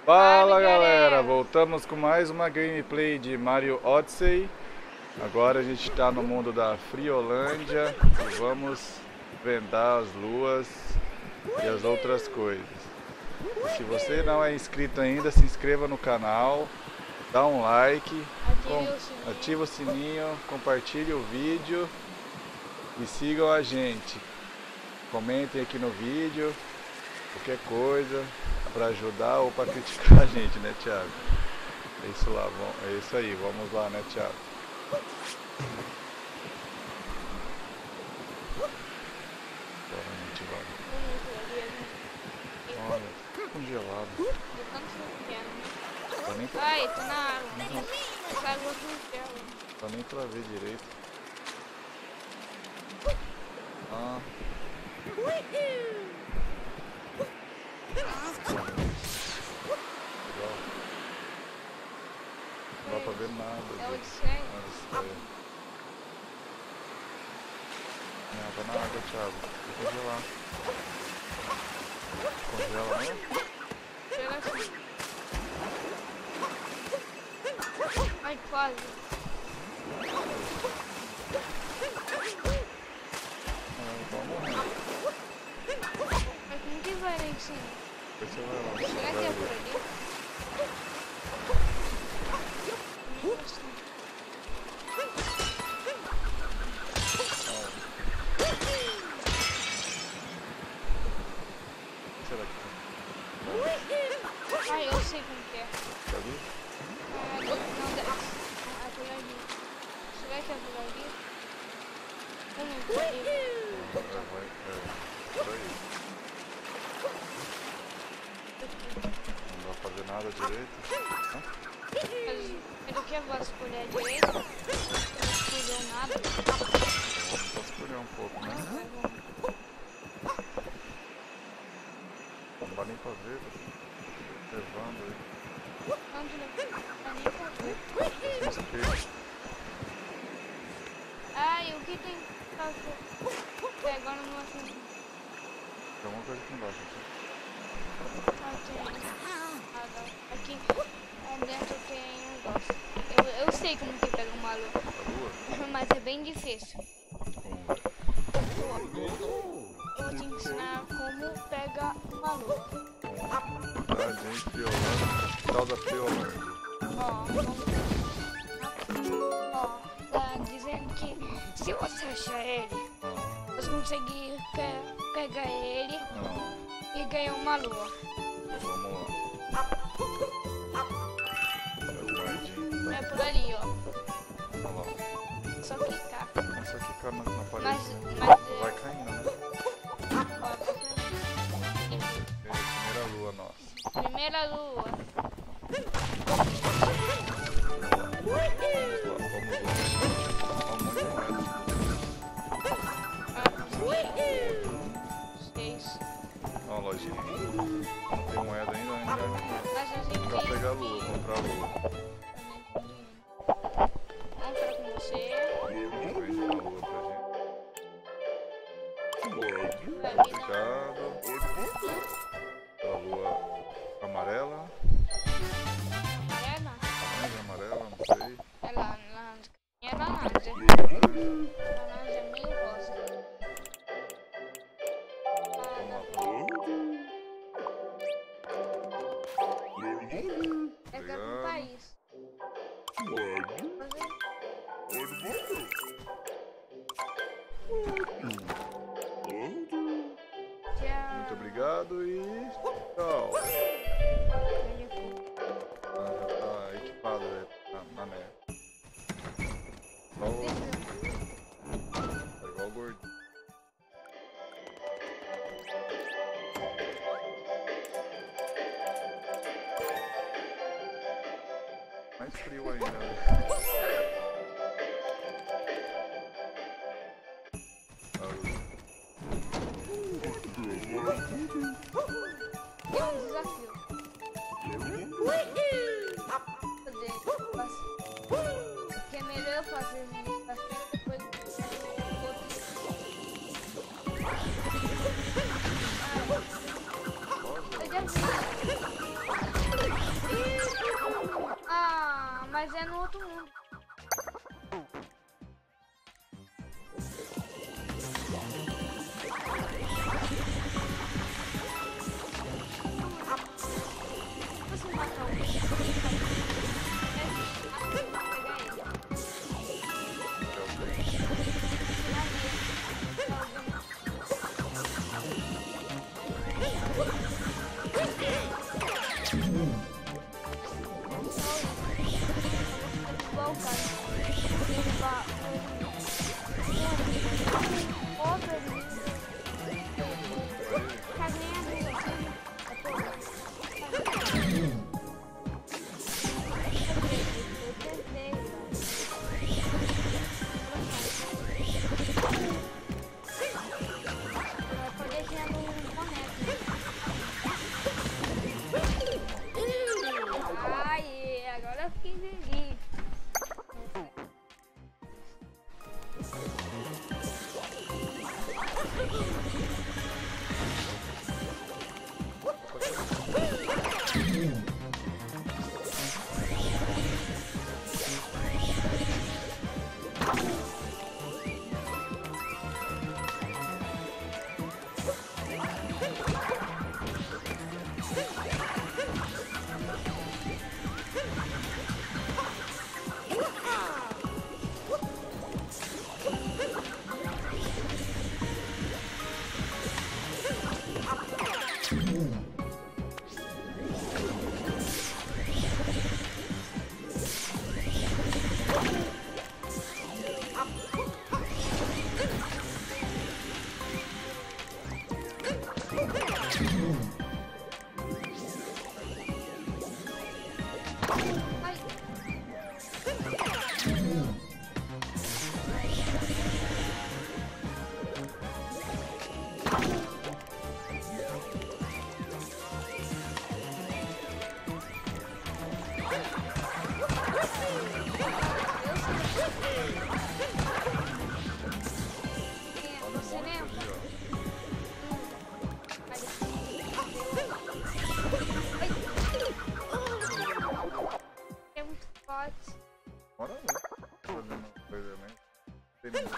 Fala galera, voltamos com mais uma gameplay de Mario Odyssey. Agora a gente está no mundo da Friolândia e vamos vendar as luas e as outras coisas. Se você não é inscrito ainda, se inscreva no canal, dá um like, ativa o sininho, compartilhe o vídeo e sigam a gente. Comentem aqui no vídeo qualquer coisa para ajudar ou para criticar a gente, né, Thiago? É isso lá, é isso aí, vamos lá, né, Thiago? Agora a gente vai. Olha, tá congelado. Tá nem pra... Ai, tô na água. Essa água congela. Tá nem pra ver direito. Ah. Legal. Não dá pra ver nada. É Odisseia? Não, tá na água, Thiago. Vou congelar. Congela mesmo? Chega assim. Ai, quase. Vai morrer. Mas como que vai lá em cima? Depois você vai lá. Será que é por ali? Nossa. Será que Ai, eu sei como que é. tá ali? Não, é por ali. Será que é por ali? Como é por ali? Por aí. Não dá pra fazer nada direito. Mas eu quero vasculhar direito. Não escolheu nada. Vamos só escolher um pouco, né? Não dá nem pra ver, tá levando aí. Onde não dá nem pra ver. No espelho. Ai, o que tem que fazer? Agora não assim. Tem alguma coisa aqui embaixo. Aqui dentro tem um negócio. Eu sei como que pega uma lua. A lua? Mas é bem difícil. Eu vou te ensinar como pega uma lua. Cidade em Friolândia, capital da Friolândia. Ó, tá dizendo que se você achar ele, você conseguir pegar ele e ganhar uma lua. Vamos lá. É por ali, ó. Olha lá. Só clicar. É só clicar na parede. Mas Vai caindo, né? ó, Primeira lua nossa. primeira lua. Ó, lojinha. Não tem moeda ainda, Mas a gente pra pegar a lua, comprar a lua. compra com você. Vende uma lua pra gente. Vai me dar. Obrigado. A lua amarela. Amarela? Laranja, amarela, não sei. É laranja. É laranja. Laranja é meio rosa. É pra comprar isso. Muito obrigado e tchau. Já tá equipado na neve. Tá igual o gordinho. Mais frio ainda, né? É um desafio. Porque é melhor eu fazer bastante depois do outro. Eu já vi. o cara. Ele vai. Outro ali. Tá ganhando ele aqui. Agora eu fiquei feliz. Bora lá. Fazendo uma coisa mesmo.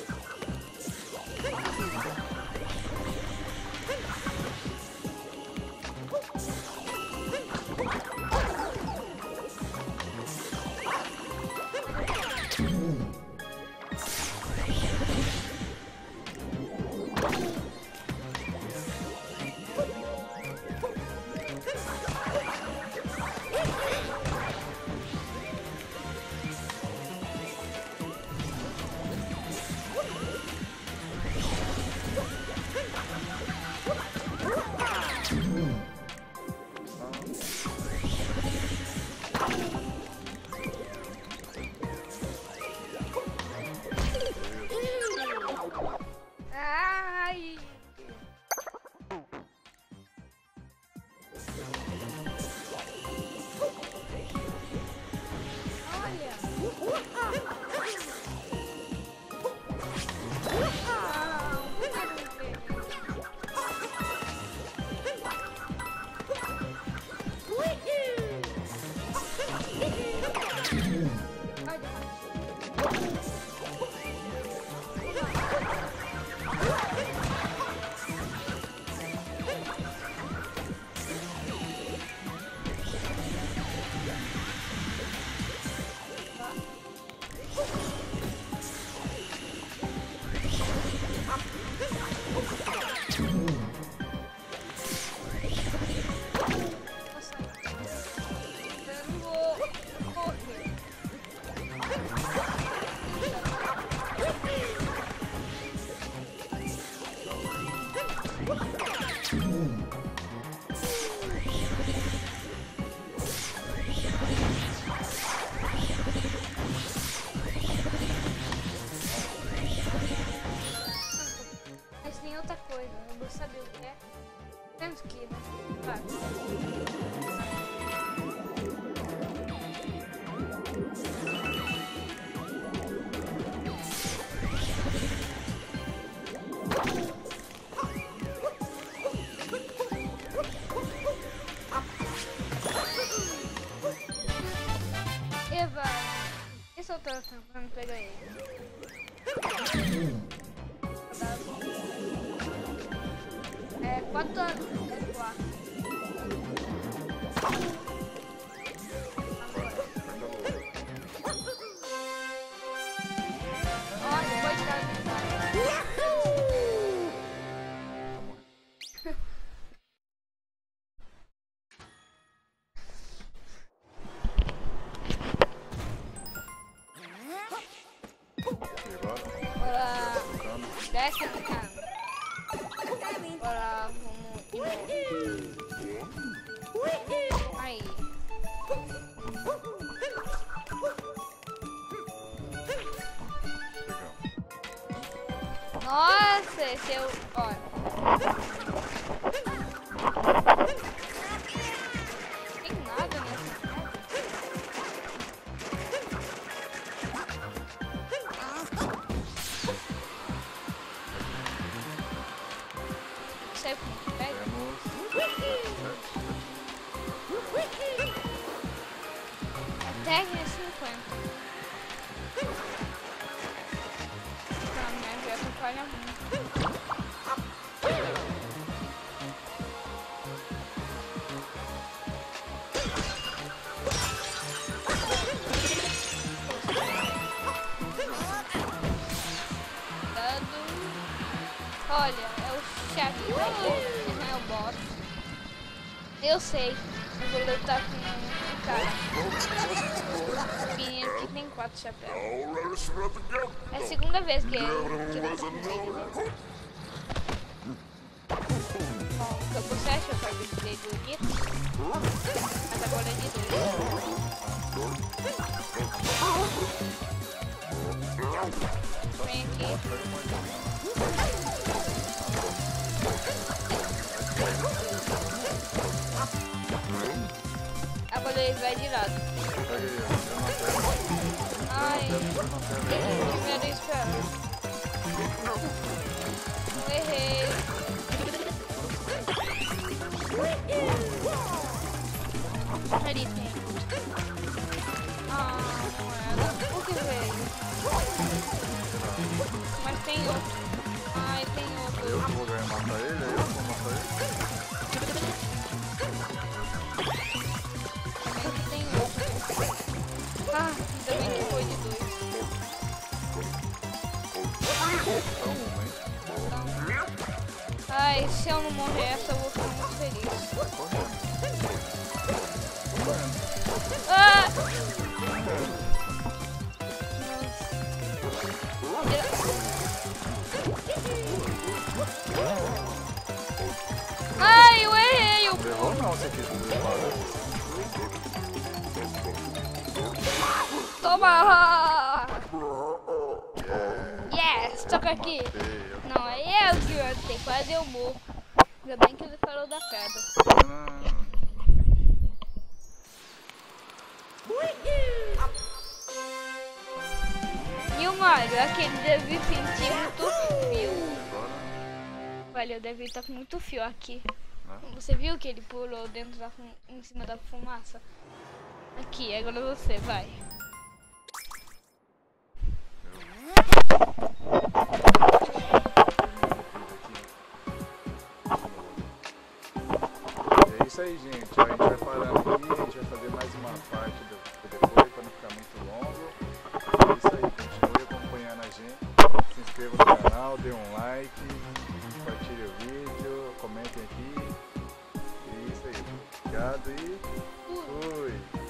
Mas tem outra coisa, eu vou saber o que é. Temos que ir, né? Vai. Eva, esse é o tanto pra não pegar ele. É 4 anos. É 4. Olha, coitado. você, seu... Olha. Tem nada nessa casa. Sei como que pega. Até 50. Não, minha vida atrapalha muito. Olha, é o chefe daqui, não é o boss. Eu sei, eu vou lutar com um cara. Menino que tem 4 chapéus. É a segunda vez que eu luto com ele. Bom, você acha que eu acabei de bonito? Mas agora é de 2. Vem aqui. Agora ele vai de lado. Ai, primeiro espero. Eu errei. Ali tem. Ah, não era. O que veio? Mas tem outro. Ai, tem outro. Eu vou ganhar matar ele, aí eu vou matar ele. Tem outro. Ah, ainda bem que foi de 2. Ai, se eu não morrer essa, eu vou ficar muito feliz. Ah! Ai, eu errei! Errou não, você quis levar. Toma! Yes, toca aqui. Não, aí é o que eu tenho, quase eu morro. Ainda bem que ele falou da pedra. E o Mario, aquele deve sentir muito fio. Olha, deve estar com muito fio aqui. Você viu que ele pulou dentro da em cima da fumaça? Aqui, agora você, vai. É isso aí, gente. A gente vai parando aqui, a gente vai fazer mais uma parte depois para não ficar muito longo. É isso aí, continue acompanhando a gente. Se inscreva no canal, dê um like, compartilhe o vídeo, comentem aqui. É isso aí. Obrigado e fui!